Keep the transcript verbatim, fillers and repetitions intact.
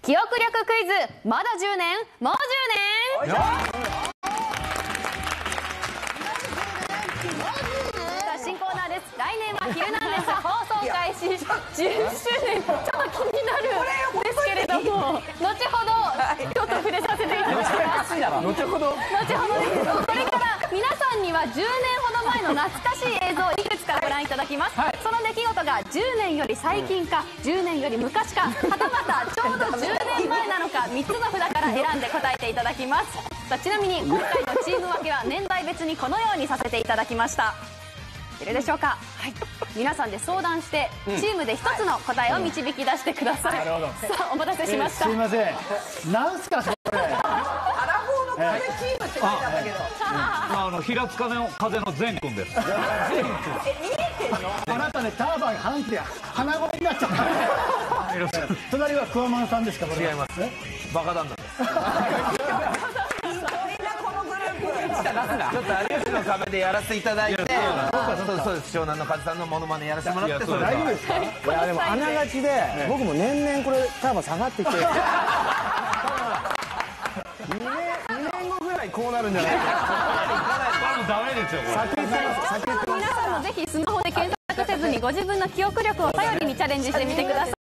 記憶力クイズ、まだじゅうねん、もうじゅうねん。さあ、新コーナーです。来年はヒルナンデス放送開始じゅっしゅうねん。ちょっと気になるんですけれども、後ほどちょっと触れさせていただきます。 後ほど後ほどです。それから皆さんにはじゅうねんほど前の懐かしい映像をいくつかご覧いただきます。はい、その出来事がじゅうねんより最近かじゅうねんより昔か、はたまたちょうどじゅうねんまえなのか、みっつの札から選んで答えていただきます。さあ、ちなみに今回のチーム分けは年代別にこのようにさせていただきました。いるでしょうか。はい、皆さんで相談してチームで一つの答えを導き出してください。さあ、お待たせしました。 すいません、なんすかそれ。 アラフォーの風チームって書いてあったけど、 あの平塚の風の善くんです。 え、見えてんの？ あなたね、ターバン半期で鼻声になっちゃった。隣はクワマンさんですか。 違います。バカ旦那です。 ちょっと有吉の壁でやらせていただいて、そうです、湘南の風さんのモノマネやらせてもらって、 大丈夫ですか。 いやでもあながちで僕も年々これターバン下がってきて、にねんごぐらいこうなるんじゃないかな。 ダメですよ。 皆さんもぜひスマホで検索せずにご自分の記憶力を頼りにチャレンジしてみてください。